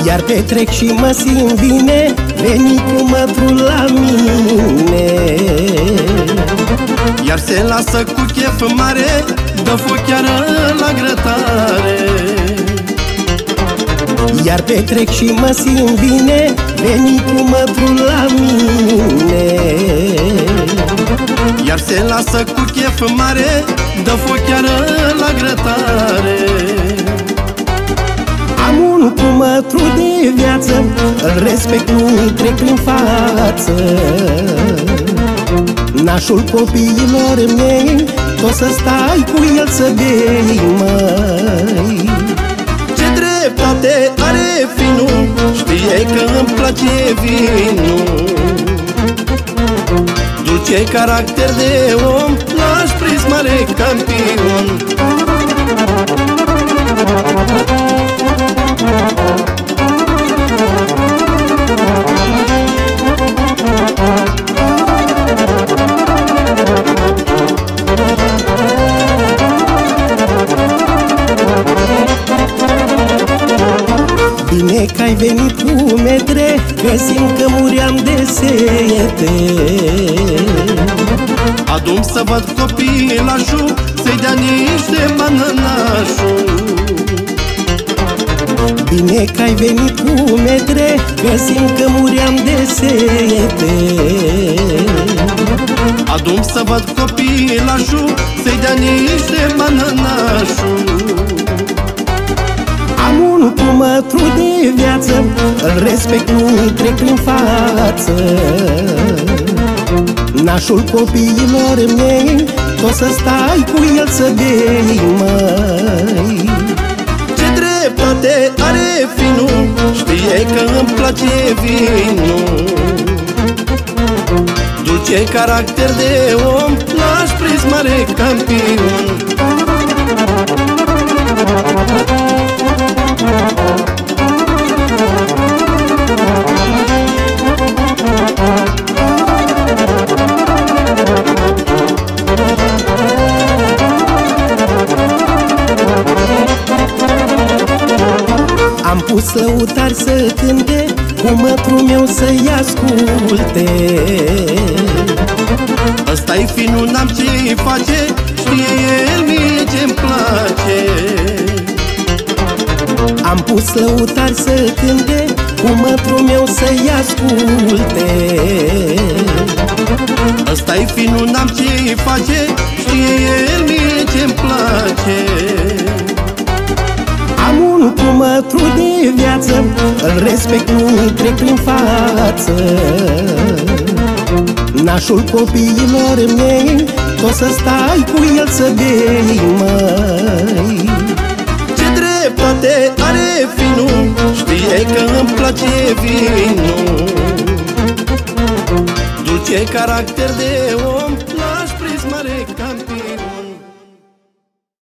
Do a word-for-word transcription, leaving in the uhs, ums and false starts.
Iar petrec și mă simt bine, veni cu mătrul la mine. Iar se lasă cu chef mare, dă foc chiar la grătare. Iar petrec și mă simt bine, veni cu mătrul la mine. Iar se lasă cu chef mare, dă foc chiar la grătare. Am un cumătru de viață, îl respect, nu-i trec prin față. Nașul copiilor mei, tot să stai cu el să bei, măi. Ce dreptate are finul, știe că îmi place vinul. Dulce caracter de om, l-aș prins mare campion. Bine că ai venit cu metre, că simt că muream de sete. Adu-mi să văd copilașul, să-i dea niște banănașul. Bine că ai venit cu metre, că simt că muream de sete. Adu-mi să văd copilașul, să-i dea niște banănașul. Am un cumătru de viață, îl respect, nu-i trec prin față. Nașul copiilor mei, tot să stai cu el să bei, măi. Ce dreptate are finul, știe că îmi place vinul. Dulce caracter de om, l-aș prins mare campion. Am pus lăutari să cânte, cu mătrul meu să-i asculte. Ăsta-i finul, n-am ce-i face, știe el mie ce-mi place. Am pus lăutari să cânte, cu mătrul meu să-i asculte. Ăsta-i finul, n-am ce-i face, știe el mie ce-mi place. Am un cumătru de viață, îl respect, nu-i trec prin față. Nașul copiilor mei, tot să stai cu el să bei, măi. Ce dreptate are finul, știe că îmi place vinul. Dulce caracter de om,